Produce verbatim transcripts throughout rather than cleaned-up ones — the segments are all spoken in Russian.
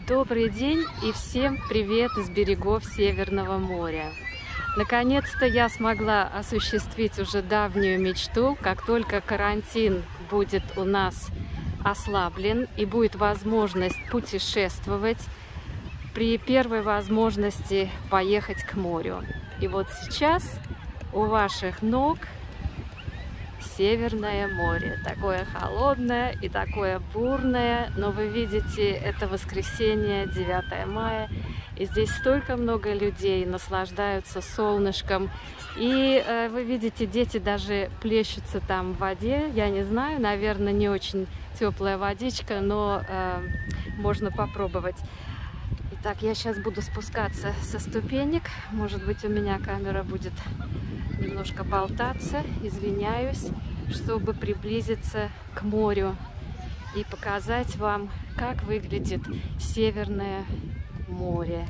Добрый день и всем привет из берегов Северного моря. Наконец-то я смогла осуществить уже давнюю мечту. Как только карантин будет у нас ослаблен и будет возможность путешествовать, при первой возможности поехать к морю. И вот сейчас у ваших ног Северное море. Такое холодное и такое бурное. Но вы видите, это воскресенье, девятое мая. И здесь столько много людей наслаждаются солнышком. И э, вы видите, дети даже плещутся там в воде. Я не знаю, наверное, не очень теплая водичка, но э, можно попробовать. Итак, я сейчас буду спускаться со ступенек. Может быть, у меня камера будет немножко болтаться. Извиняюсь, чтобы приблизиться к морю и показать вам, как выглядит Северное море.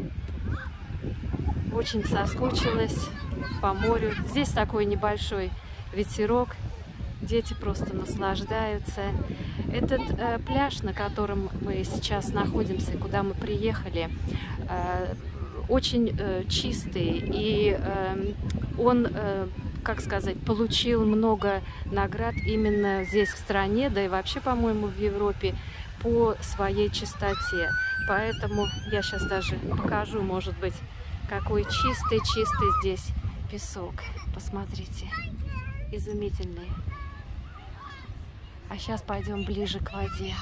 Очень соскучилась по морю. Здесь такой небольшой ветерок. Дети просто наслаждаются. Этот э, пляж, на котором мы сейчас находимся, куда мы приехали, э, очень э, чистый. И э, он, э, как сказать, получил много наград именно здесь, в стране, да и вообще, по-моему, в Европе, по своей чистоте. Поэтому я сейчас даже покажу, может быть, какой чистый-чистый здесь песок. Посмотрите, изумительный. А сейчас пойдем ближе к воде.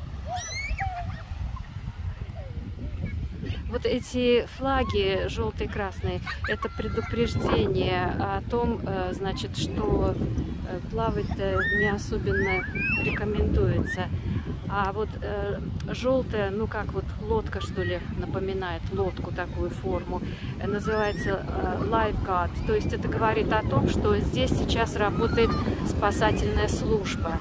Вот эти флаги желтые и красные, это предупреждение о том, значит, что плавать не особенно рекомендуется. А вот э, желтая, ну как вот лодка, что ли, напоминает лодку, такую форму, называется э, lifeguard. То есть это говорит о том, что здесь сейчас работает спасательная служба.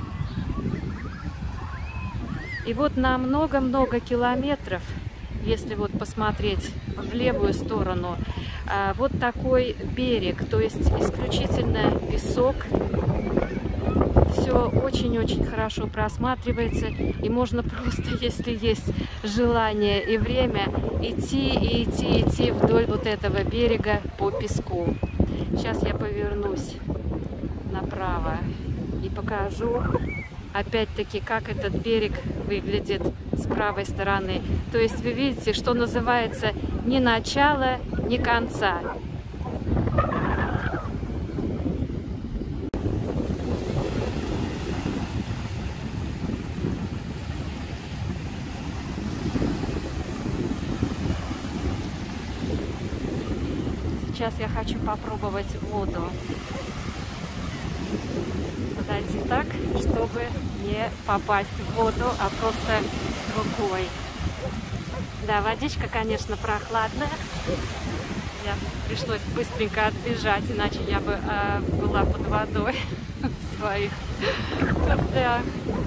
И вот на много-много километров, если вот посмотреть в левую сторону, э, вот такой берег, то есть исключительно песок. Все очень-очень хорошо просматривается, и можно просто, если есть желание и время, идти и идти, идти вдоль вот этого берега по песку. Сейчас я повернусь направо и покажу, опять-таки, как этот берег выглядит с правой стороны. То есть вы видите, что называется, ни начала, ни конца. Сейчас я хочу попробовать воду. Подойти так, чтобы не попасть в воду, а просто рукой. Да, водичка, конечно, прохладная. Я пришлось быстренько отбежать, иначе я бы э, была под водой в своих. Да.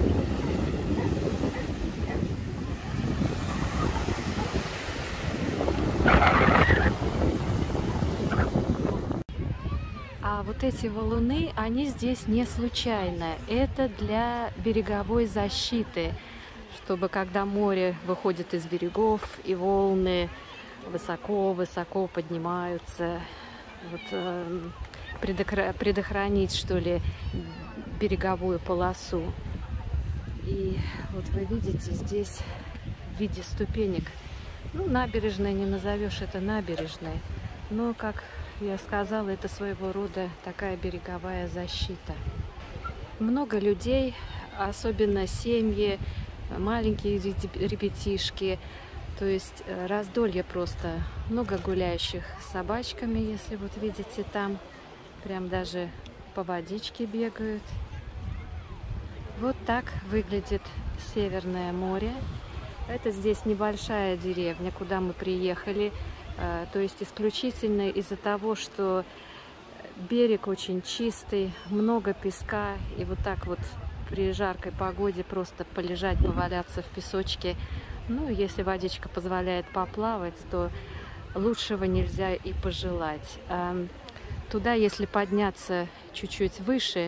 А вот эти валуны, они здесь не случайно. Это для береговой защиты, чтобы когда море выходит из берегов и волны высоко-высоко поднимаются, вот, э, предохранить, что ли, береговую полосу. И вот вы видите здесь в виде ступенек, ну, набережной не назовешь это набережной, но, как я сказала, это своего рода такая береговая защита. Много людей, особенно семьи, маленькие ребятишки, то есть раздолье просто. Много гуляющих с собачками, если вот видите там, прям даже по водичке бегают. Вот так выглядит Северное море. Это здесь небольшая деревня, куда мы приехали. То есть исключительно из-за того, что берег очень чистый, много песка, и вот так вот при жаркой погоде просто полежать, поваляться в песочке. Ну, если водичка позволяет поплавать, то лучшего нельзя и пожелать. Туда, если подняться чуть-чуть выше,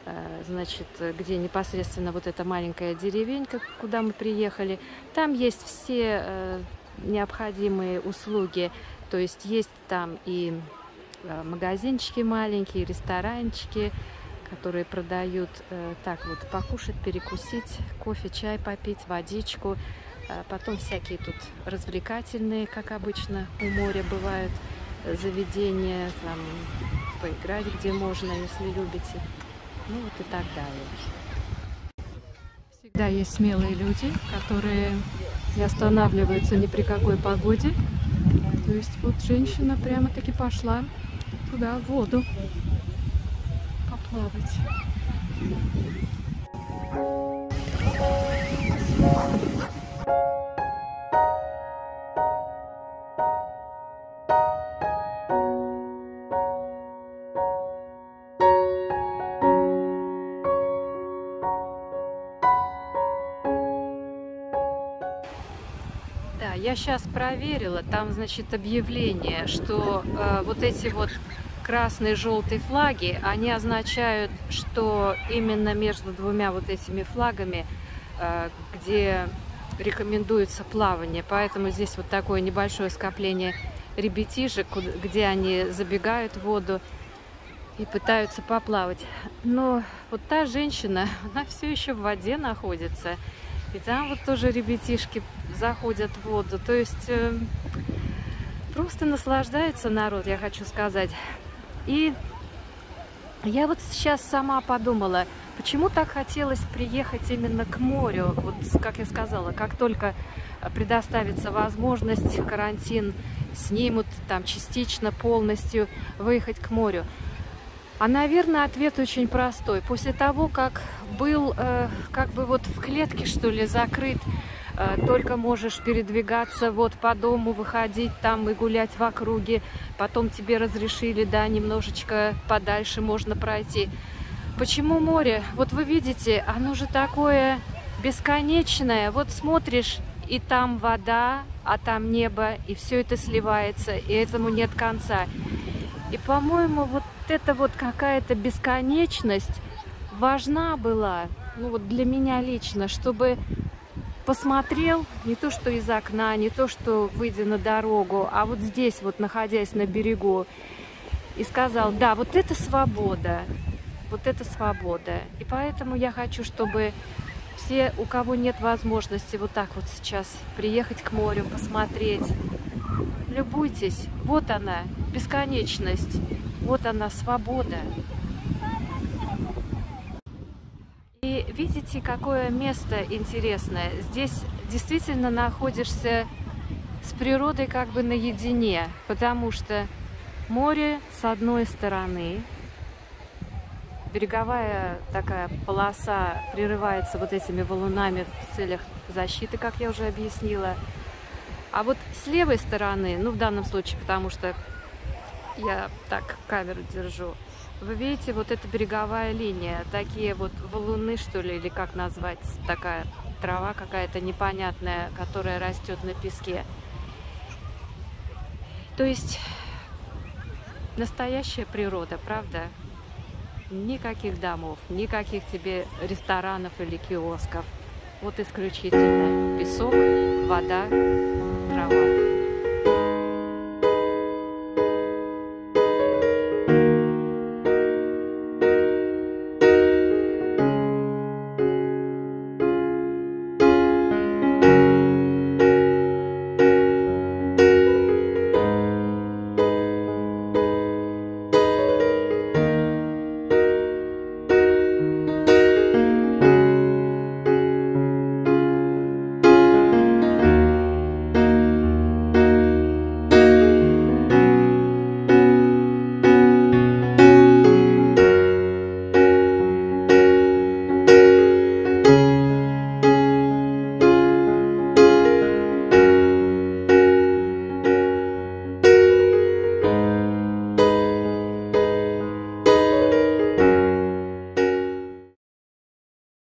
значит, где непосредственно вот эта маленькая деревенька, куда мы приехали. Там есть все необходимые услуги, то есть есть там и магазинчики маленькие, ресторанчики, которые продают э, так вот покушать, перекусить, кофе, чай попить, водичку. А потом всякие тут развлекательные, как обычно у моря бывают, заведения, там, поиграть где можно, если любите. Ну вот и так далее. Всегда есть смелые люди, которые не останавливаются ни при какой погоде. То есть вот женщина прямо-таки пошла туда, в воду, поплавать. Да, я сейчас проверила, там, значит, объявление, что э, вот эти вот красные, желтые флаги, они означают, что именно между двумя вот этими флагами, э, где рекомендуется плавание, поэтому здесь вот такое небольшое скопление ребятишек, где они забегают в воду и пытаются поплавать. Но вот та женщина, она все еще в воде находится. И там вот тоже ребятишки заходят в воду. То есть э, просто наслаждается народ, я хочу сказать. И я вот сейчас сама подумала, почему так хотелось приехать именно к морю. Вот, как я сказала, как только предоставится возможность, карантин снимут, там частично, полностью выехать к морю. А, наверное, ответ очень простой. После того, как был э, как бы вот в клетке, что ли, закрыт, э, только можешь передвигаться вот по дому, выходить там и гулять в округе, потом тебе разрешили, да, немножечко подальше можно пройти. Почему море? Вот вы видите, оно же такое бесконечное. Вот смотришь, и там вода, а там небо, и все это сливается, и этому нет конца. И, по-моему, вот эта вот какая-то бесконечность важна была, ну вот для меня лично, чтобы посмотрел не то, что из окна, не то, что выйдя на дорогу, а вот здесь вот, находясь на берегу, и сказал, да, вот это свобода, вот это свобода. И поэтому я хочу, чтобы все, у кого нет возможности вот так вот сейчас приехать к морю, посмотреть, любуйтесь, вот она, бесконечность, вот она, свобода. И видите, какое место интересное. Здесь действительно находишься с природой как бы наедине, потому что море с одной стороны, береговая такая полоса прерывается вот этими валунами в целях защиты, как я уже объяснила. А вот с левой стороны, ну в данном случае, потому что я так камеру держу, вы видите, вот эта береговая линия, такие вот валуны, что ли, или как назвать, такая трава какая-то непонятная, которая растет на песке. То есть настоящая природа, правда? Никаких домов, никаких тебе ресторанов или киосков. Вот исключительно песок, вода, трава.